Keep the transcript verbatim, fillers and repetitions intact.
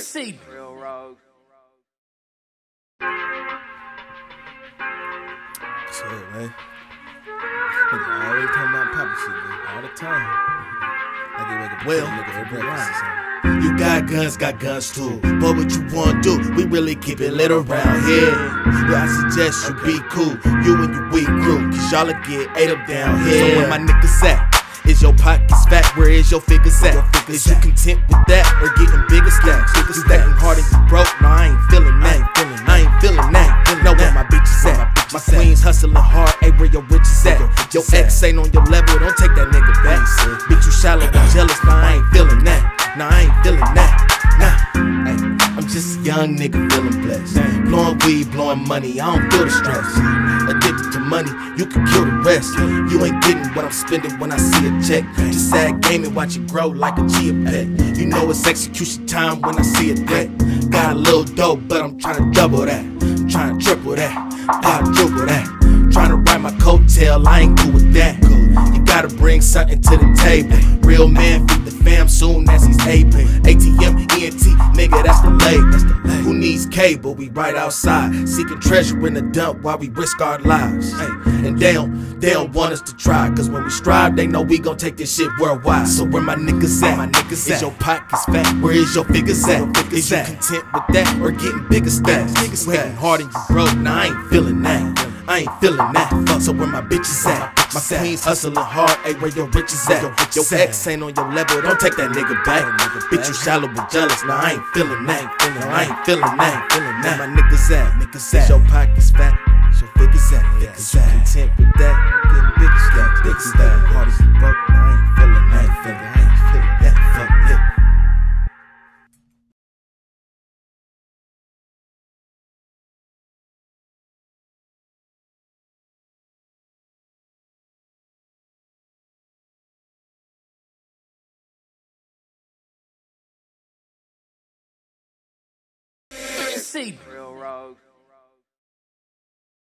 see. Real rogue. Shit, man. Nigga always talking about poppin' shit, man. All the time. Like they wake up well, nigga for breakfast or something. You got guns, got guns too. But what you wanna do? We really keep it lit around here. Well, I suggest you be cool, you and your weak crew, cause y'all'll get ate up down here. So where my niggas at? Is your pockets fat? Where is your figures at? Is you content with that or getting bigger stacks? You stacking hard and you broke? No, I ain't feeling that. I ain't feeling that. Know where my bitches at? My queens hustling hard. Hey, where your riches at? Your ex ain't on your level. Don't take that nigga back. Bitch, you shallow and jealous. Nah, I ain't feeling that. Nah, I ain't feeling that. Nah, hey, I'm just a young nigga feeling blessed. Blowing weed, blowing money. I don't feel the stress. Addicted to money, you can kill the rest. You ain't getting what I'm spending when I see a check. Just sad game and watch it grow like a chia pet. You know it's execution time when I see a threat. Got a little dope, but I'm trying to double that. I'm trying to triple that, quadruple that. Trying to ride my coattail, I ain't cool with that. You gotta bring something to the table. Real man feed the fam soon as he's able. A T M, E N T, nigga, that's the label. Who needs cable? We right outside, seeking treasure in the dump while we risk our lives. Hey, and they don't, they don't want us to try, cause when we strive, they know we gon' take this shit worldwide. So where my niggas at? My niggas is your pockets fat? Where is your figures at? Is you content with that or getting bigger stacks? Niggas working hard and you broke? Nah, I ain't feeling that. I ain't feeling that. So where my bitches at? My queens hustling hard. Hey, where your riches at? Your ex ain't on your level. Don't take that nigga back. Bitch, you shallow but jealous. Nah, I ain't feeling that. No, I ain't feeling that. Where my niggas at? Niggas at? Is your pockets fat? Is your figures at? Is you content with that? Getting bigger stacks, bigger stacks. Hard as you broke. Nah, I ain't feeling that. I ain't feeling that. I ain't feeling that. Fuck it. See.